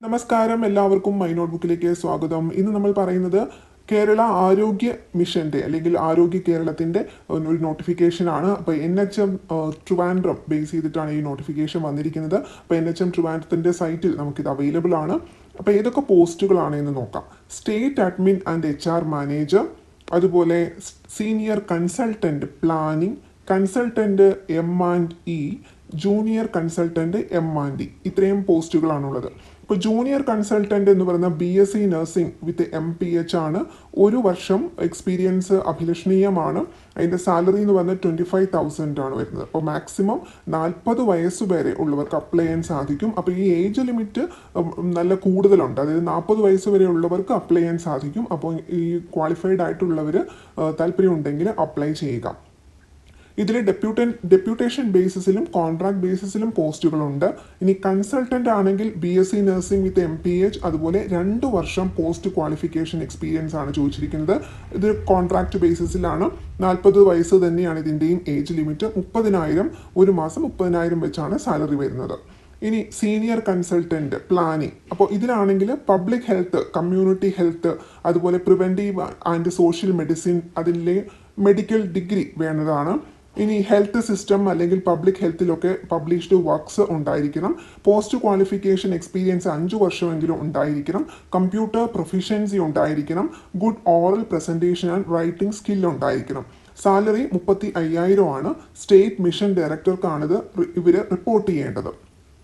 നമസ്കാരം, എല്ലാവർക്കും മൈ നോട്ട്ബുക്കിലേക്ക് സ്വാഗതം. ഇന്ന് നമ്മൾ പറയുന്നത് കേരള ആരോഗ്യ മിഷന്റെ അല്ലെങ്കിൽ ആരോഗ്യ കേരളത്തിന്റെ ഒരു നോട്ടിഫിക്കേഷൻ ആണ്. അപ്പോൾ NHM ട്രിവാൻഡ്രം ബേസ് ചെയ്തിട്ടാണ് ഈ നോട്ടിഫിക്കേഷൻ വന്നിരിക്കുന്നത്. അപ്പോൾ NHM ട്രിവാൻഡ്രത്തിന്റെ സൈറ്റിൽ നമുക്കിത് അവൈലബിൾ ആണ്. അപ്പോൾ ഏതൊക്കെ പോസ്റ്റുകളാണ് എന്ന് നോക്കാം. State admin and HR manager, അതുപോലെ senior consultant planning, consultant M&E, junior consultant M&D, ഇത്രയും പോസ്റ്റുകളാണുള്ളത്. ഇപ്പോൾ ജൂനിയർ കൺസൾട്ടന്റ് എന്ന് പറയുന്ന BSc നഴ്സിംഗ് വിത്ത് MPH ആണ്. 1 വർഷം എക്സ്പീരിയൻസ് അഭിലഷണീയമാണ്. അതിൻ്റെ സാലറി എന്ന് പറഞ്ഞാൽ 25,000 ആണ് വരുന്നത്. അപ്പോൾ മാക്സിമം 40 വയസ്സ് വരെ ഉള്ളവർക്ക് അപ്ലൈ ചെയ്യാൻ സാധിക്കും. അപ്പോൾ ഈ ഏജ് ലിമിറ്റ് നല്ല കൂടുതലുണ്ട്. അതായത് 40 വയസ്സ് വരെ ഉള്ളവർക്ക് അപ്ലൈ ചെയ്യാൻ സാധിക്കും. അപ്പോൾ ഈ ക്വാളിഫൈഡ് ആയിട്ടുള്ളവർ താല്പര്യമുണ്ടെങ്കിൽ അപ്ലൈ ചെയ്യുക. ഇതിൽ ഡെപ്യൂട്ടേഷൻ ബേസിസിലും കോൺട്രാക്ട് ബേസിസിലും പോസ്റ്റുകളുണ്ട്. ഇനി കൺസൾട്ടന്റ് ആണെങ്കിൽ BSc നഴ്സിംഗ് വിത്ത് MPH, അതുപോലെ 2 വർഷം പോസ്റ്റ് ക്വാളിഫിക്കേഷൻ എക്സ്പീരിയൻസ് ആണ് ചോദിച്ചിരിക്കുന്നത്. ഇത് കോൺട്രാക്ട് ബേസിസിലാണ്. 40 വയസ്സ് തന്നെയാണ് ഇതിൻ്റെയും ഏജ് ലിമിറ്റ്. 30,000 ഒരു മാസം 30,000 വെച്ചാണ് സാലറി വരുന്നത്. ഇനി സീനിയർ കൺസൾട്ടന്റ് പ്ലാനിംഗ്, അപ്പോൾ ഇതിലാണെങ്കിൽ പബ്ലിക് ഹെൽത്ത്, കമ്മ്യൂണിറ്റി ഹെൽത്ത്, അതുപോലെ പ്രിവെൻറ്റീവ് ആൻഡ് സോഷ്യൽ മെഡിസിൻ, അതിലെ മെഡിക്കൽ ഡിഗ്രി വേണ്ടതാണ്. ഇനി ഹെൽത്ത് സിസ്റ്റം അല്ലെങ്കിൽ പബ്ലിക് ഹെൽത്തിലൊക്കെ പബ്ലിഷ്ഡ് വർക്ക്സ് ഉണ്ടായിരിക്കണം. പോസ്റ്റ് ക്വാളിഫിക്കേഷൻ എക്സ്പീരിയൻസ് 5 വർഷമെങ്കിലും ഉണ്ടായിരിക്കണം. കമ്പ്യൂട്ടർ പ്രൊഫിഷ്യൻസി ഉണ്ടായിരിക്കണം. Good oral presentation and writing skill ഉണ്ടായിരിക്കണം. സാലറി 35,000 ആണ്. സ്റ്റേറ്റ് മിഷൻ ഡയറക്ടർക്കാണിത് ഇവർ റിപ്പോർട്ട് ചെയ്യേണ്ടത്.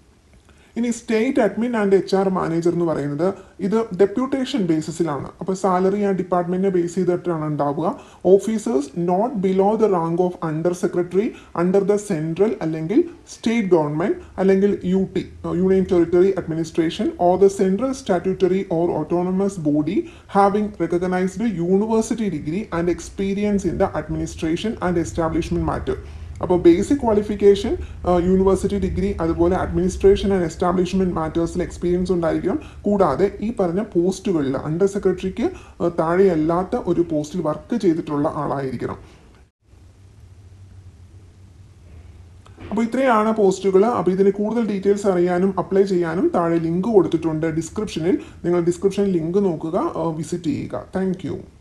ഇനി state admin and HR manager എന്ന് പറയുന്നത് ഇത് ഡെപ്യൂട്ടേഷൻ ബേസിസിലാണ്. അപ്പോൾ സാലറി ആ ഡിപ്പാർട്ട്മെന്റിനെ ബേസ് ചെയ്തിട്ടാണ് ഉണ്ടാവുക. Officers not below the rank of under secretary under the central അല്ലെങ്കിൽ സ്റ്റേറ്റ് ഗവൺമെന്റ് അല്ലെങ്കിൽ UT, union territory administration, or the central statutory or autonomous body having recognised university degree and experience in the administration and establishment matter. അപ്പോൾ basic qualification university degree, അതുപോലെ administration and establishment മാറ്റേഴ്സിൽ experience ഉണ്ടായിരിക്കണം. കൂടാതെ ഈ പറഞ്ഞ പോസ്റ്റുകളിൽ under സെക്രട്ടറിക്ക് താഴെയല്ലാത്ത ഒരു പോസ്റ്റിൽ വർക്ക് ചെയ്തിട്ടുള്ള ആളായിരിക്കണം. അപ്പോൾ ഇത്രയാണ് പോസ്റ്റുകൾ. അപ്പോൾ ഇതിന് കൂടുതൽ ഡീറ്റെയിൽസ് അറിയാനും അപ്ലൈ ചെയ്യാനും താഴെ ലിങ്ക് കൊടുത്തിട്ടുണ്ട് ഡിസ്ക്രിപ്ഷനിൽ. നിങ്ങൾ ഡിസ്ക്രിപ്ഷനിൽ ലിങ്ക് നോക്കുക, വിസിറ്റ് ചെയ്യുക. താങ്ക്